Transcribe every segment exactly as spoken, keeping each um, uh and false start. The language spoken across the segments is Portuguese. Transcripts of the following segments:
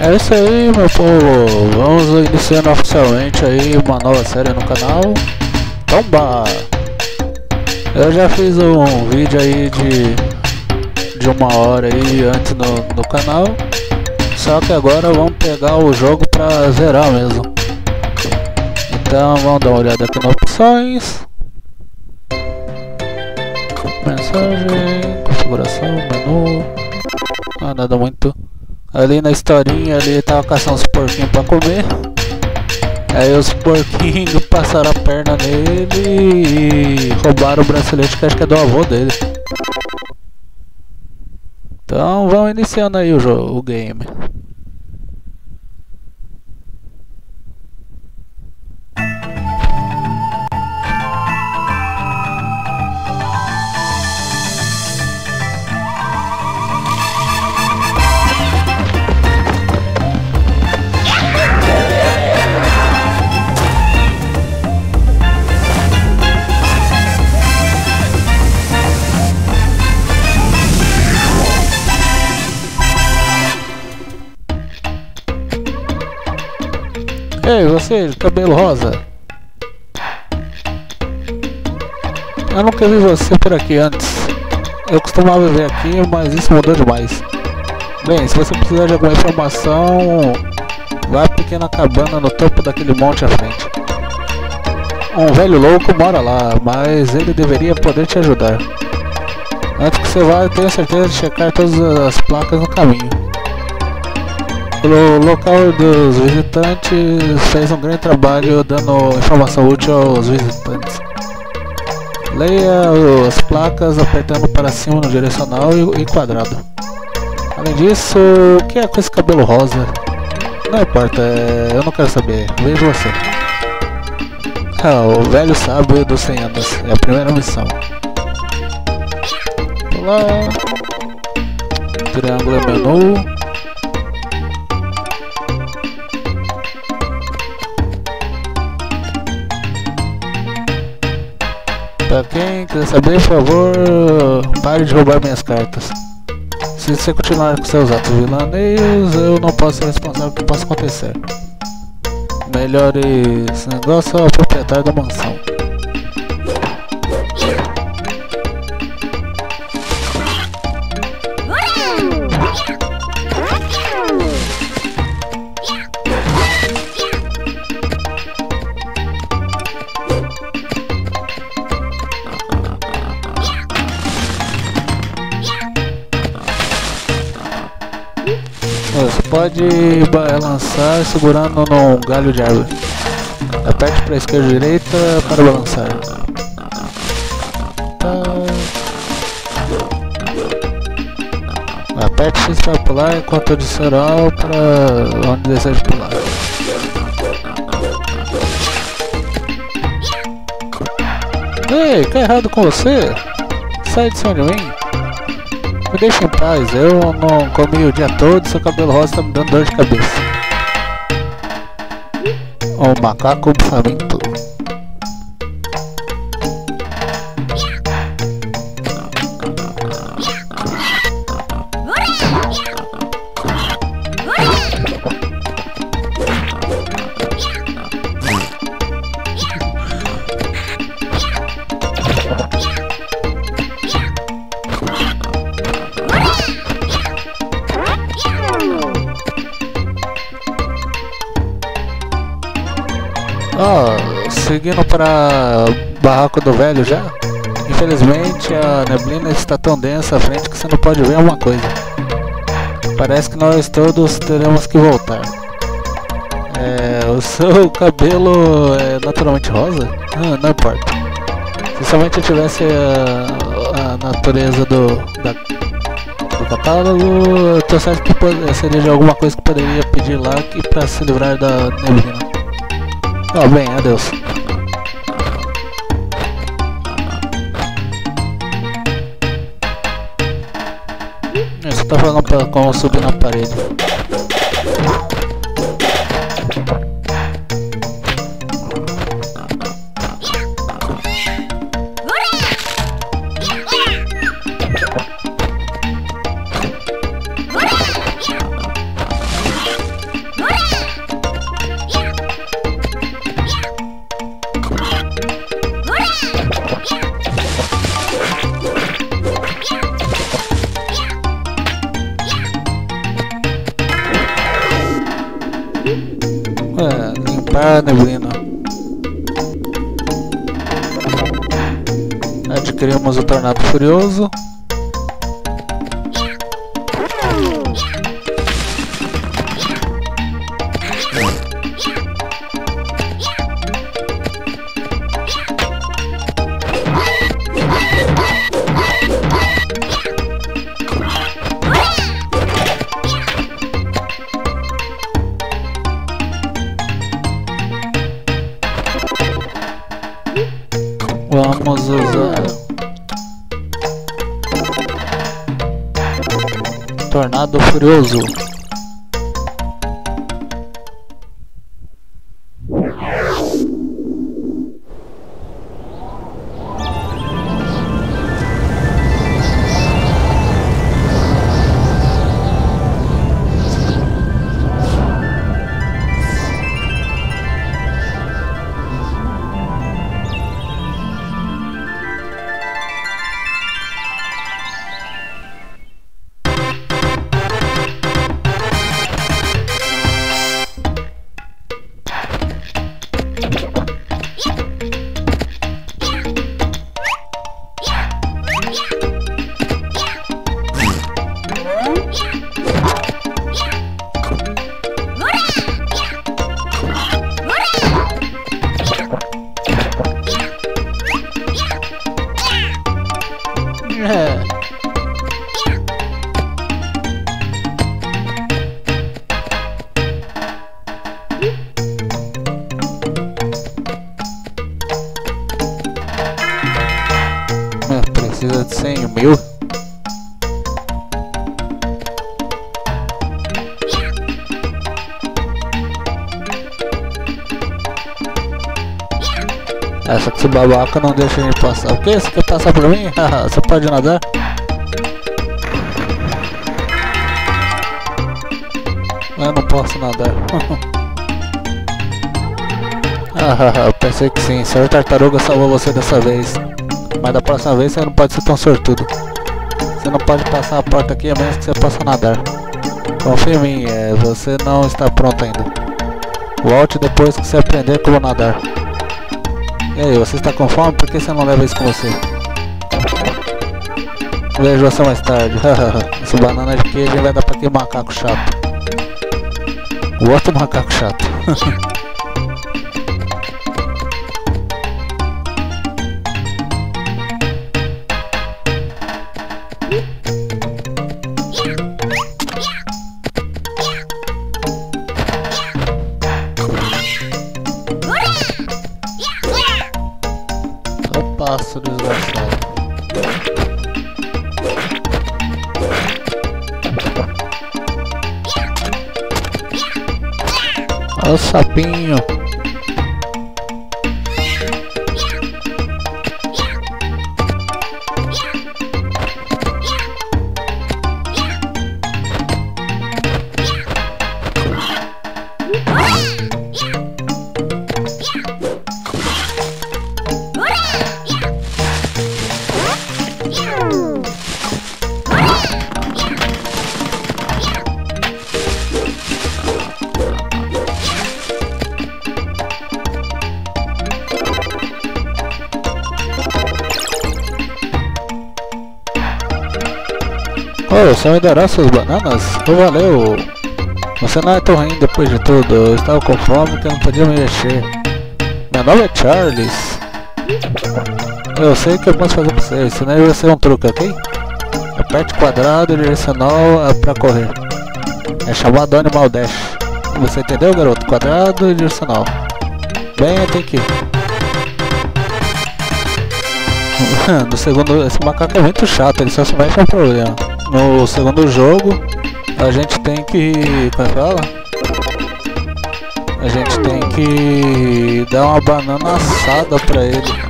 É isso aí, meu povo, vamos iniciando oficialmente aí uma nova série no canal. Tomba! Eu já fiz um vídeo aí de, de uma hora aí antes no, no canal. Só que agora vamos pegar o jogo pra zerar mesmo. Então vamos dar uma olhada aqui nas opções. Mensagem, configuração, menu. Ah, nada muito. Ali na historinha, ele tava caçando os porquinhos pra comer. Aí os porquinhos passaram a perna nele e roubaram o bracelete que acho que é do avô dele. Então vamos iniciando aí o jogo, o game. Ei, você, de cabelo rosa. Eu nunca vi você por aqui antes. Eu costumava viver aqui, mas isso mudou demais. Bem, se você precisar de alguma informação, vá à pequena cabana no topo daquele monte à frente. Um velho louco mora lá, mas ele deveria poder te ajudar. Antes que você vá, tenha certeza de checar todas as placas no caminho. O local dos visitantes fez um grande trabalho dando informação útil aos visitantes. Leia as placas apertando para cima no direcional e quadrado. Além disso, o que é com esse cabelo rosa? Não importa, é... eu não quero saber, vejo você. Ah, o velho sábio dos cem anos, é a primeira missão. Olá. Triângulo é menu. Pra quem quiser saber, por favor, pare de roubar minhas cartas. Se você continuar com seus atos vilaneios, eu não posso ser responsável pelo que possa acontecer. Melhore esse negócio ao proprietário da mansão. Você pode balançar segurando num galho de árvore. Aperte para a esquerda e direita para balançar. Tá. Aperte X para pular enquanto adicional para onde deseja pular. Ei, que é errado com você? Sai de cima de mim. Me deixa em paz, eu não comi o dia todo e seu cabelo rosa tá me dando dor de cabeça. Um macaco faminto. Oh, seguindo para o barraco do velho já. Infelizmente a neblina está tão densa à frente que você não pode ver uma coisa. Parece que nós todos teremos que voltar. É, o seu cabelo é naturalmente rosa? Ah, não importa. Se somente eu tivesse a, a natureza do, da, do catálogo, eu tô certo que pode, seria de alguma coisa que poderia pedir lá para se livrar da neblina. Oh, bem, adeus. Você tá falando pra como subir na parede. para a neblina. Adquirimos o Tornado Furioso. Vamos usar Tornado Furioso. É. É, precisa de cem mil. Essa que esse babaca não deixa a gente passar. O que? Você quer passar por mim? Você pode nadar? Eu não posso nadar. Ah, eu pensei que sim. Senhor Tartaruga salvou você dessa vez. Mas da próxima vez você não pode ser tão sortudo. Você não pode passar a porta aqui a menos que você possa nadar. Confia em mim, é, você não está pronto ainda. Volte depois que você aprender como nadar. E aí, você está com fome? Por que você não leva isso com você? Vejo você mais tarde. Essa banana de queijo vai dar pra aquele macaco chato. O outro macaco chato. Passo desgraçado. Olha o sapinho. Oh, você me dará suas bananas? Oh, valeu! Você não é tão ruim depois de tudo. Eu estava com fome que eu não podia me mexer. Meu nome é Charles. Eu sei o que eu posso fazer pra você. Ensinei você um truque, ok? Aperte quadrado e direcional pra correr. É chamado Animal Dash. Você entendeu, garoto? Quadrado e direcional. Bem, eu tenho que ir. No segundo, esse macaco é muito chato, ele só se mexe um problema. No segundo jogo, a gente tem que... como é que fala? A gente tem que dar uma banana assada pra ele.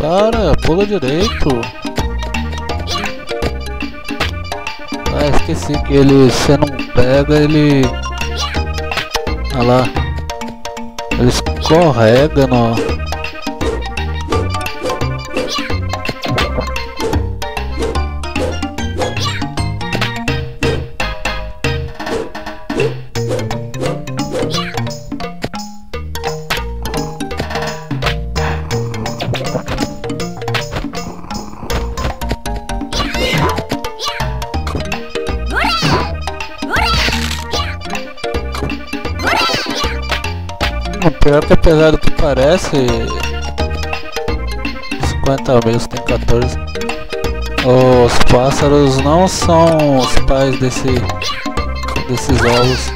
Cara, pula direito. Ah, esqueci que ele, se não pega, ele... Olha lá. Ele escorrega no... O pior que apesar do que parece, cinquenta mil, tem quatorze. Os pássaros não são os pais desse, desses ovos.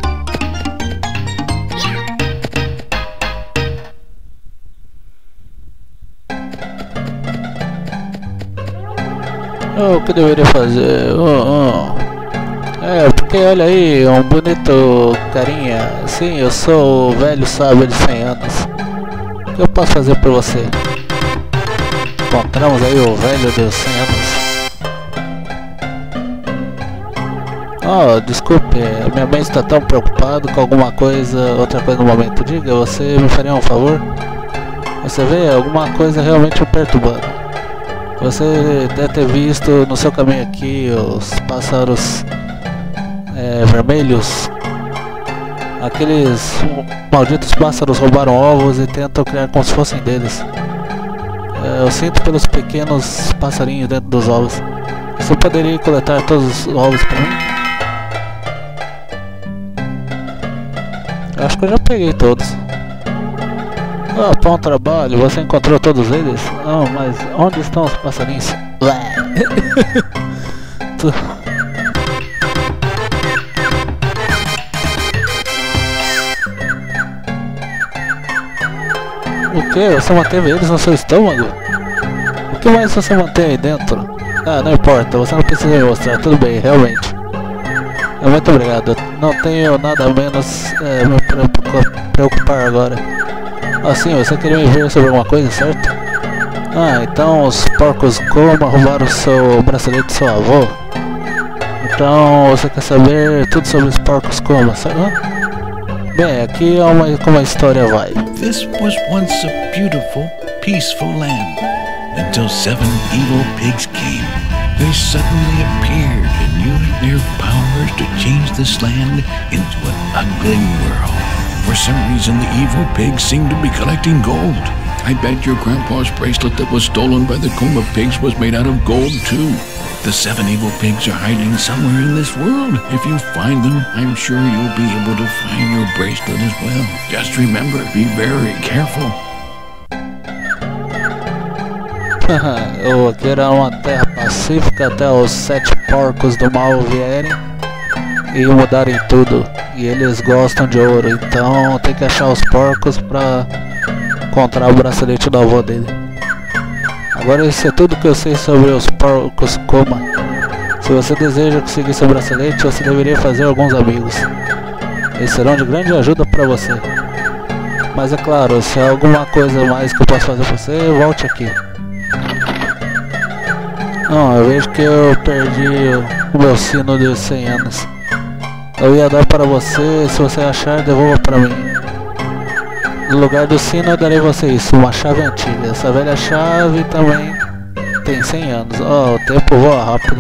Oh, o que deveria fazer? Oh, oh. É, porque olha aí, um bonito carinha. Sim, eu sou o velho sábio de cem anos. O que eu posso fazer por você? Encontramos aí o velho dos cem anos. Oh, desculpe, minha mãe está tão preocupada com alguma coisa, outra coisa no momento. Diga, você me faria um favor? Você vê alguma coisa realmente me perturbando. Você deve ter visto no seu caminho aqui os pássaros é, vermelhos. Aqueles malditos pássaros roubaram ovos e tentam criar como se fossem deles. É, eu sinto pelos pequenos passarinhos dentro dos ovos. Você poderia coletar todos os ovos para mim? Acho que eu já peguei todos. Ah, bom trabalho, você encontrou todos eles? Não, mas onde estão os passarinhos? O que? Você manteve eles no seu estômago? O que mais você mantém aí dentro? Ah, não importa, você não precisa me mostrar, tudo bem, realmente. Muito obrigado, não tenho nada menos é, me preocupar agora. Ah, sim, você queria me ver sobre alguma coisa, certo? Ah, então os porcos Coma roubaram o seu bracelete do seu avô. Então você quer saber tudo sobre os porcos Coma, certo? Bem, aqui é uma, como a história vai. This was once a beautiful, peaceful land, until seven evil pigs came. They suddenly appeared and used their powers to change this land into an ugly world. For some reason, the evil pigs seem to be collecting gold. I bet your grandpa's bracelet that was stolen by the Coma pigs was made out of gold, too. The seven evil pigs are hiding somewhere in this world. If you find them, I'm sure you'll be able to find your bracelet as well. Just remember, be very careful. Eu aqui era uma terra pacífica até os sete porcos do mal vierem e mudarem tudo. E eles gostam de ouro, então tem que achar os porcos pra encontrar o bracelete do avô dele. Agora isso é tudo que eu sei sobre os porcos Coma. Se você deseja conseguir seu bracelete, você deveria fazer alguns amigos. Eles serão de grande ajuda pra você. Mas é claro, se há alguma coisa mais que eu posso fazer pra você, volte aqui. Não, eu vejo que eu perdi o meu sino de cem anos. Eu ia dar para você, se você achar, devolva para mim. No lugar do sino eu darei você isso, uma chave antiga. Essa velha chave também tem cem anos. Oh, o tempo voa rápido.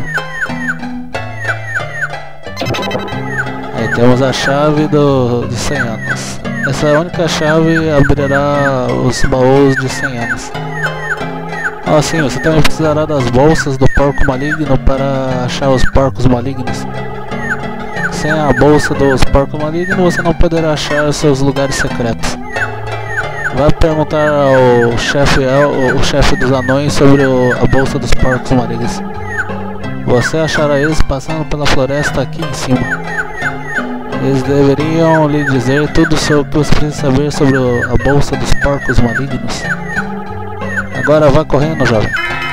Aí temos a chave do, de cem anos. Essa única chave abrirá os baús de cem anos. Ah, sim, você também precisará das bolsas do porco maligno para achar os porcos malignos. Sem a bolsa dos porcos malignos, você não poderá achar seus lugares secretos. Vai perguntar ao chefe o chefe dos anões sobre o, a bolsa dos porcos malignos. Você achará eles passando pela floresta aqui em cima. Eles deveriam lhe dizer tudo sobre o que você precisa saber sobre o, a bolsa dos porcos malignos. Agora vá correndo, jovem.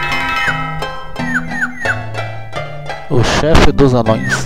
O chefe dos anões.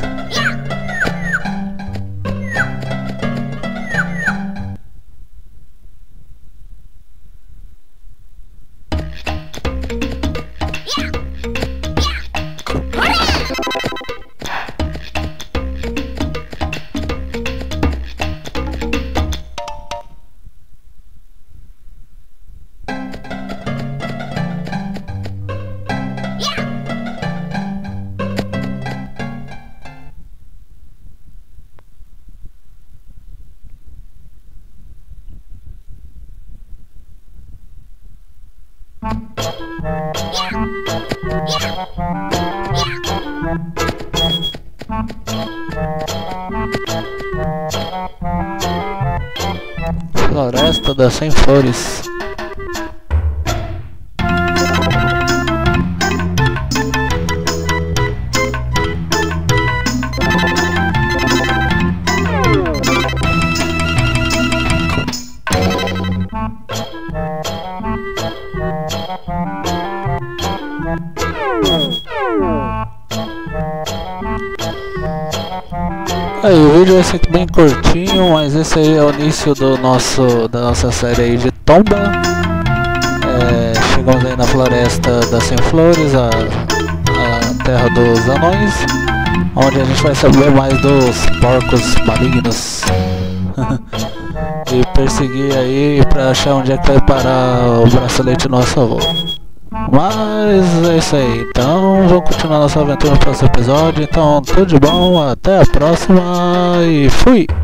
Floresta das Cem Flores. Aí, o vídeo é esse aqui bem curtinho, mas esse aí é o início do nosso, da nossa série aí de Tomba. É, chegamos aí na Floresta das Cem Flores, a, a terra dos anões, onde a gente vai saber mais dos porcos malignos e perseguir aí pra achar onde é que vai parar o bracelete nosso avô. Mas é isso aí, então vamos continuar nossa aventura no próximo episódio. Então tudo de bom, até a próxima e fui!